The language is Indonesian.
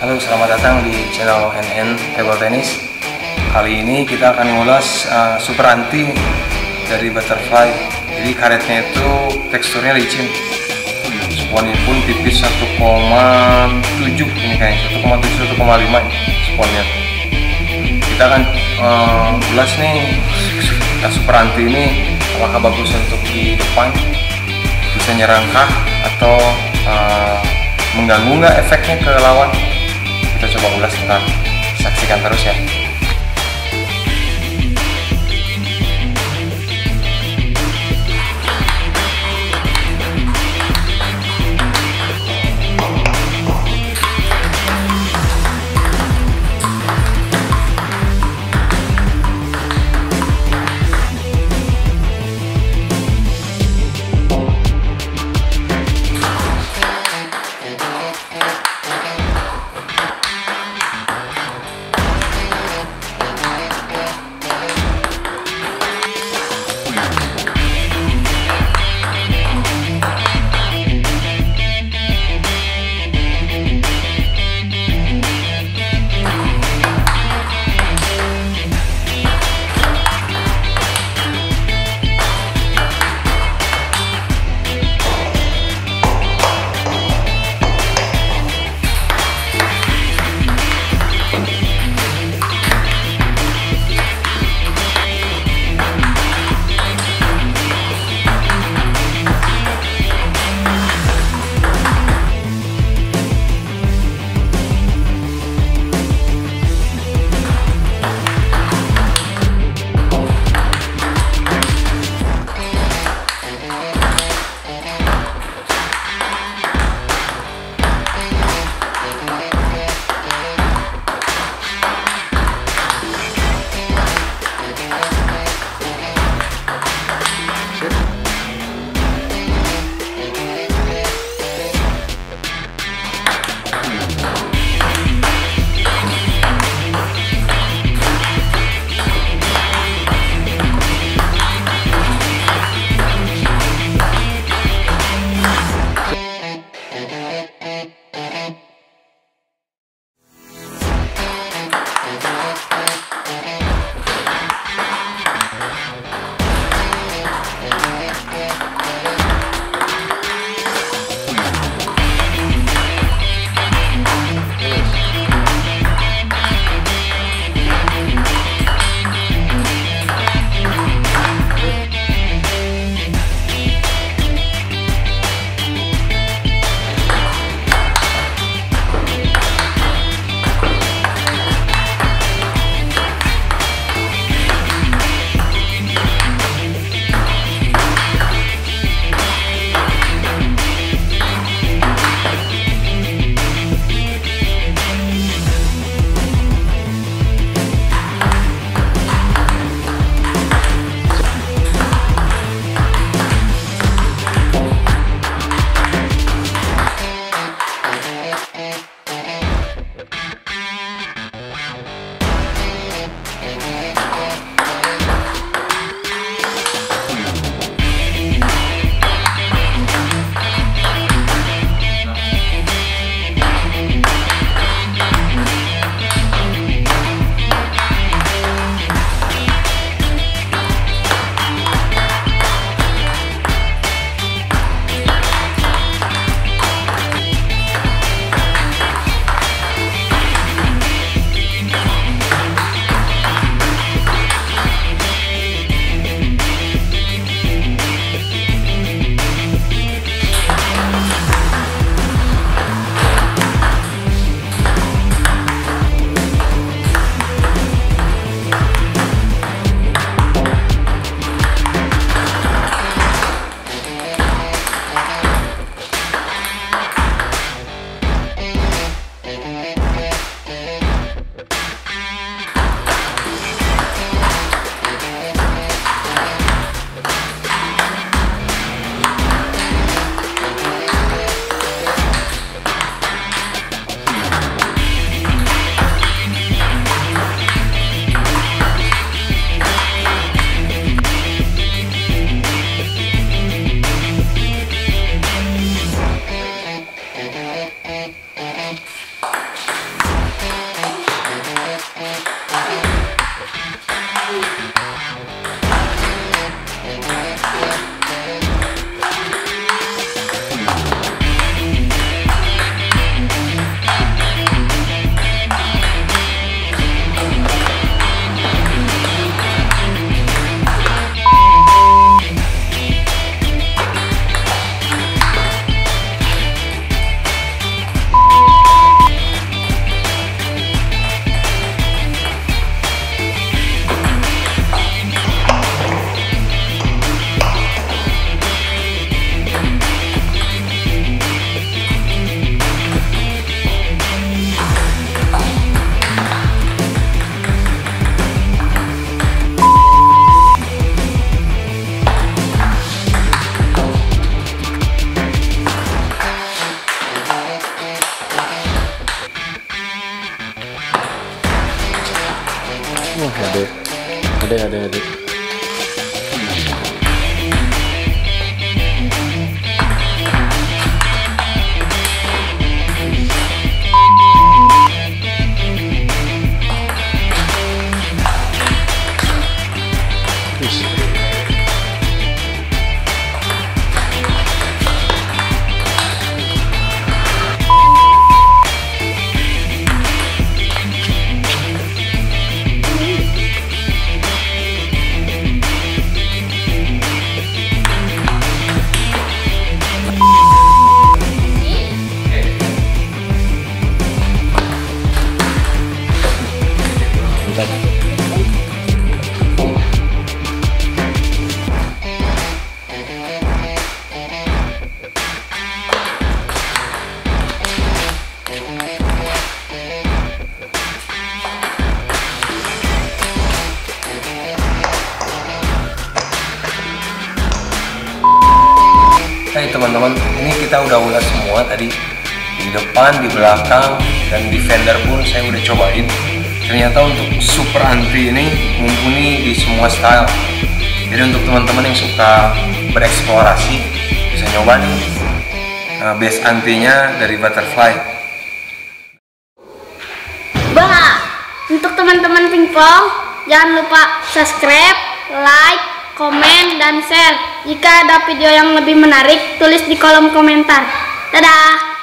Halo, selamat datang di channel NN Table Tennis. Kali ini kita akan ngulas super anti dari butterfly. Jadi karetnya itu teksturnya licin. Sponnya pun tipis 1,7 ini kayaknya 1,7 1,5 sponnya. Kita akan ulas nih super anti ini apakah bagus untuk di depan, bisa nyerang kah atau mengganggu nggak efeknya ke lawan. Kita coba ulas, ntar saksikan terus ya. teman-teman, ini kita udah ulas semua tadi, di depan, di belakang, dan di fender pun saya udah cobain. Ternyata untuk super anti ini mumpuni di semua style. Jadi untuk teman-teman yang suka bereksplorasi bisa nyoba nih base antinya dari Butterfly. Untuk teman-teman pingpong, jangan lupa subscribe, like, komen, dan share. Jika ada video yang lebih menarik, tulis di kolom komentar. Dadah!